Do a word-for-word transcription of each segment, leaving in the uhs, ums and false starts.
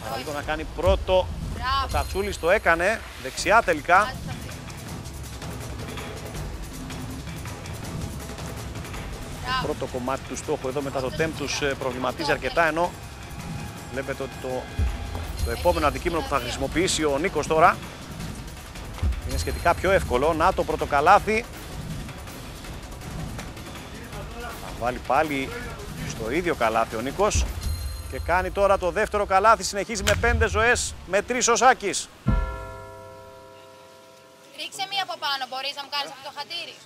Παραλίγο να κάνει πρώτο. Ο Κατσούλης το έκανε. Δεξιά τελικά. Το πρώτο κομμάτι του στόχου εδώ μετά το τέμ τους προβληματίζει αρκετά, ενώ βλέπετε ότι το, το επόμενο αντικείμενο που θα χρησιμοποιήσει ο Νίκος τώρα είναι σχετικά πιο εύκολο. Να το πρώτο καλάθι. Θα βάλει πάλι στο ίδιο καλάθι ο Νίκος και κάνει τώρα το δεύτερο καλάθι. Συνεχίζει με πέντε ζωές με τρεις ο Σάκης. Ρίξε μία από πάνω, μπορείς να μου κάνεις αυτό το χατήρι.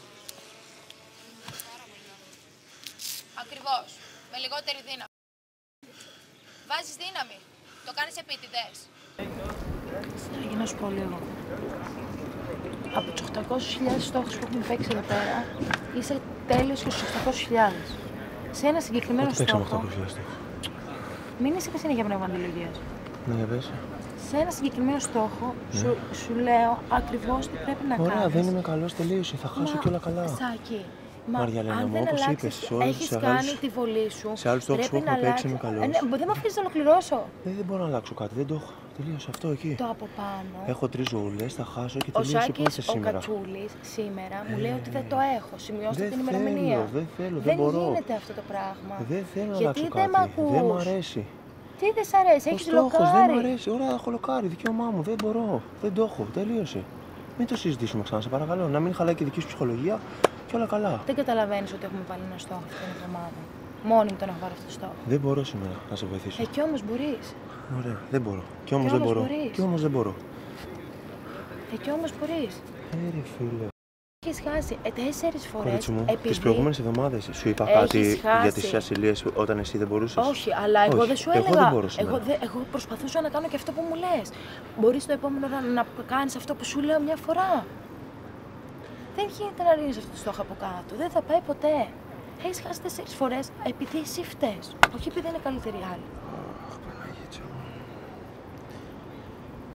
Ακριβώς, με λιγότερη δύναμη. Βάζεις δύναμη, το κάνεις επίτηδες. Για να σου πω λίγο. Από τους οκτακόσιες χιλιάδες στόχους που έχουμε παίξει εδώ πέρα, είσαι τέλειος και στους οκτακόσιες χιλιάδες. Σε ένα συγκεκριμένο στόχο. Μην είσαι και συνέχεια πνεύμα αντιλογίας. Ναι, για πες. Σε ένα συγκεκριμένο στόχο, ναι. σου, σου λέω ακριβώς τι πρέπει να κάνεις. Ωραία, δεν είμαι καλός, τελείωσε. Θα χάσω Μα, κι όλα καλά. Σάκη, μα Μαριαλένα μου, όπως είπες, σε όλους έχεις τους κάνει άλλους, τη βολή σου. σε άλλους στόχους που έχουμε παίξει είμαι καλός. Ε, ναι, δεν με αφήνεις να ολοκληρώσω. Ε, δεν μπορώ να αλλάξω κάτι, δεν το έχω. Τελείωσε αυτό εκεί. Το από πάνω. Έχω τρεις ζωούλες, θα χάσω και Ο τελείωσε πότε σήμερα. Ο Κατσούλης σήμερα μου λέει ότι δεν το έχω. Σημειώστε δεν την ημερομηνία. Θέλω, δεν θέλω, δεν, δεν μπορώ. Δεν γίνεται αυτό το πράγμα. Δεν θέλω να Γιατί αλλάξω δεν κάτι. μ' Δεν μου αρέσει. Τι δεν σ' αρέσει, έχεις λοκάρει. Δεν μου αρέσει, ωραία, έχω λοκάρει, δικαίωμά μου, δεν μπορώ. Δεν το έχω, τελείωσε. Μην το συζητήσουμε ξανά, σε παρακαλώ. Να μην χαλάει και δική σου ψυχολογία και όλα καλά. Δεν καταλαβαίνεις ότι έχουμε πάλι ένα στόχο αυτή την εβδομάδα. Μόνη μου το να έχω πάρει αυτό το στόχο. Δεν μπορώ σήμερα να σε βοηθήσω. Ε, κι όμως μπορείς. Ωραία, δεν μπορώ. Κι όμως δεν μπορώ. Κι όμως δεν μπορώ. Ε, κι όμως μπορείς. Ε, ρε φίλε. Έχεις χάσει ε, τέσσερις φορές. Κορίτσι μου, επειδή... τις προηγούμενες εβδομάδες σου είπα Έχεις κάτι χάσει. για τις ασυλίες όταν εσύ δεν μπορούσες. Όχι, αλλά εγώ Όχι, δεν σου εγώ έλεγα. δεν μπορώ σήμερα. εγώ, δε, εγώ προσπαθούσα να κάνω και αυτό που μου λες. Μπορείς το επόμενο να, να κάνεις αυτό που σου λέω μια φορά. Δεν γίνεται να ρίχνεις αυτό το στόχο από κάτω. Δεν θα πάει ποτέ. Έχεις χάσει τέσσερις φορές επειδή εσύ φταίς. Όχι επειδή είναι καλύτεροι άλλοι. Αχ, Παναγίτσα μου.